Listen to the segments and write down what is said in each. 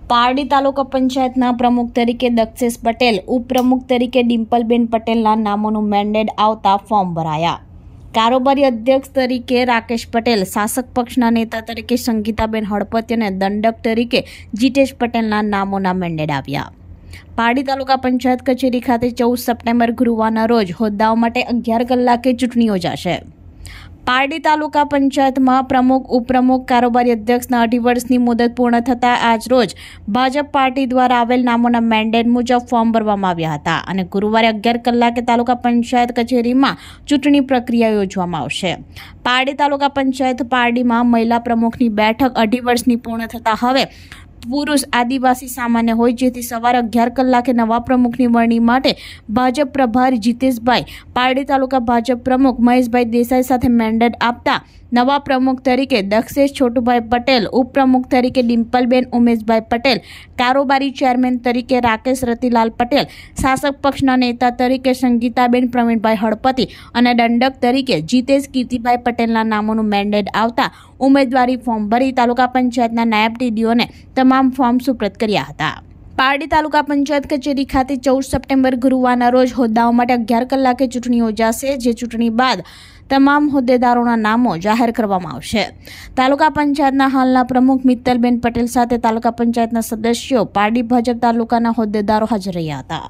પારડી તાલુકા પંચાયતના પ્રમુખ તરીકે દક્ષેશ પટેલ, ઉપપ્રમુખ તરીકે ડિમ્પલબેન પટેલના નામોનું મેન્ડેટ આવતા ફોર્મ ભરાયા। કારોબારી અધ્યક્ષ તરીકે રાકેશ પટેલ, શાસક પક્ષના નેતા તરીકે સંગીતાબેન હળપતિ અને દંડક તરીકે જીતેશ પટેલના નામોના મેન્ડેટ આવ્યા। પારડી તાલુકા પંચાયત કચેરી ખાતે 14 સપ્ટેમ્બર ગુરુવારના રોજ હોદ્દાઓ માટે 11 કલાકે ચૂંટણી યોજાશે। પારડી તાલુકા પંચાયતમાં પ્રમુખ, ઉપપ્રમુખ, કારોબારી અધ્યક્ષના 2.5 વર્ષની મુદત પૂર્ણ થતાં આજ રોજ ભાજપ પાર્ટી દ્વારા આવેલ નામોના મેન્ડેટ મુજબ ફોર્મ ભરવામાં આવ્યા હતા અને ગુરુવારે 11 કલાકે તાલુકા પંચાયત કચેરીમાં ચૂંટણી પ્રક્રિયા યોજવામાં આવશે। પારડી તાલુકા પંચાયત પારડીમાં મહિલા પ્રમુખની બેઠક 2.5 વર્ષની પૂર્ણ થતાં હવે પુરુષ આદિવાસી સામાન્ય હોય, જેથી સવારે 11 કલાકે નવા પ્રમુખની વરણી માટે ભાજપ પ્રભારી જીતેશભાઈ, પારડી તાલુકા ભાજપ પ્રમુખ મહેશભાઈ દેસાઈ સાથે મેન્ડેટ આપતા નવા પ્રમુખ તરીકે દક્ષેશ છોટુભાઈ પટેલ, ઉપપ્રમુખ તરીકે ડિમ્પલબેન ઉમેશભાઈ પટેલ, કારોબારી ચેરમેન તરીકે રાકેશ રતિલાલ પટેલ, શાસક પક્ષના નેતા તરીકે સંગીતાબેન પ્રવીણભાઈ હળપતિ અને દંડક તરીકે જીતેશ કીર્તિભાઈ પટેલના નામોનું મેન્ડેટ આવતા ઉમેદવારી ફોર્મ ભરી તાલુકા પંચાયતના નાયબ ટીડીઓને તમામ ફોર્મ સુપ્રત કર્યા હતા। પારડી તાલુકા પંચાયત કચેરી ખાતે 14 સપ્ટેમ્બર ગુરુવારના રોજ હોદ્દાઓ માટે 11 કલાકે ચૂંટણી યોજાશે, જે ચૂંટણી બાદ તમામ હોદ્દેદારોના નામો જાહેર કરવામાં આવશે। તાલુકા પંચાયતના હાલના પ્રમુખ મિત્તલબેન પટેલ સાથે તાલુકા પંચાયતના સદસ્યો, પારડી ભાજપ તાલુકાના હોદ્દેદારો હાજર રહ્યા હતા।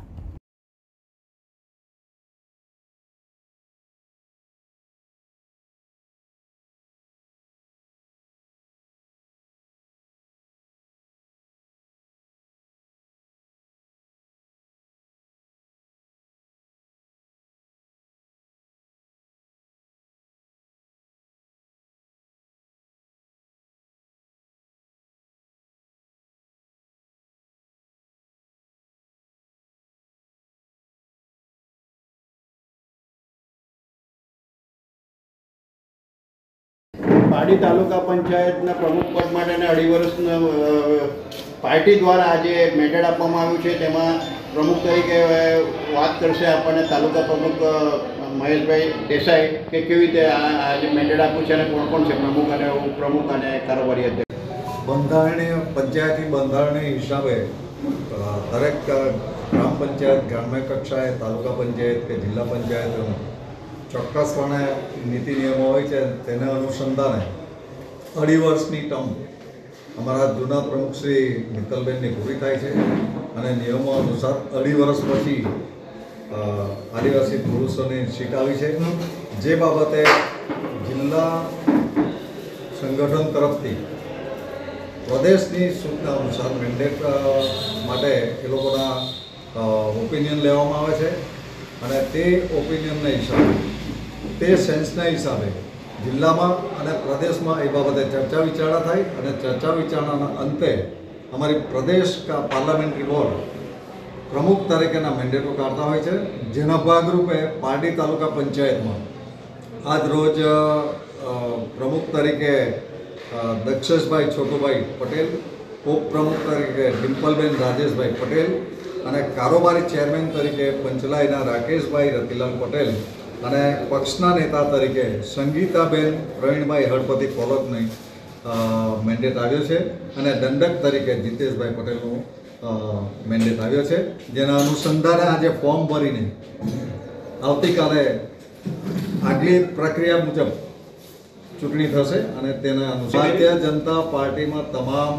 પારડી તાલુકા પંચાયતના પ્રમુખ પદ માટેના 2.5 વર્ષના પાર્ટી દ્વારા આજે મેન્ડેટ આપવામાં આવ્યું છે। તેમાં પ્રમુખ તરીકે વાત કરશે આપણને તાલુકા પ્રમુખ મહેશભાઈ દેસાઈ કે કેવી રીતે આજે મેન્ડેટ આપ્યું છે અને કોણ કોણ છે પ્રમુખ અને ઉપપ્રમુખ અને કારોબારી અધ્યક્ષ। બંધારણીય પંચાયતી બંધારણીય હિસાબે દરેક ગ્રામ પંચાયત, ગ્રામ્ય કક્ષાએ, તાલુકા પંચાયત કે જિલ્લા પંચાયતોનો ચોક્કસપણે નીતિ નિયમો હોય છે। તેને અનુસંધાને 2.5 વર્ષની ટર્મ અમારા જૂના પ્રમુખ શ્રી મિત્તલબેનની પૂરી થાય છે અને નિયમો અનુસાર 2.5 વર્ષ પછી આદિવાસી પુરુષોની સીટ આવી છે, જે બાબતે જિલ્લા સંગઠન તરફથી પ્રદેશની સૂચના અનુસાર મેન્ડેટ માટે એ લોકોના ઓપિનિયન લેવામાં આવે છે અને તે ઓપિનિયનના હિસાબે, તે સેન્સના હિસાબે જિલ્લામાં અને પ્રદેશમાં એ બાબતે ચર્ચા વિચારણા થાય અને ચર્ચા વિચારણાના અંતે અમારી પ્રદેશ પાર્લામેન્ટરી બોર્ડ પ્રમુખ તરીકેના મેન્ડેટો કાઢતા હોય છે, જેના ભાગરૂપે પારડી તાલુકા પંચાયતમાં આજ રોજ પ્રમુખ તરીકે દક્ષેશભાઈ છોટુભાઈ પટેલ, ઉપપ્રમુખ તરીકે ડિમ્પલબેન રાજેશભાઈ પટેલ અને કારોબારી ચેરમેન તરીકે પંચલાઈના રાકેશભાઈ રતિલાલ પટેલ અને પક્ષના નેતા તરીકે સંગીતાબેન પ્રવીણભાઈ હળપતિ કોલકની મેન્ડેટ આવ્યો છે અને દંડક તરીકે જીતેશભાઈ પટેલનું મેન્ડેટ આવ્યો છે, જેના અનુસંધાને આજે ફોર્મ ભરીને આવતીકાલે આગલી પ્રક્રિયા મુજબ ચૂંટણી થશે અને તેના અનુસાર ભારતીય જનતા પાર્ટીમાં તમામ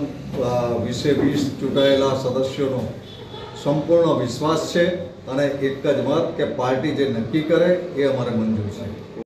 20 ચૂંટાયેલા સદસ્યોનો સંપૂર્ણ વિશ્વાસ છે અને એક જ મત કે પાર્ટી જે નક્કી કરે એ અમારે મંજૂર છે।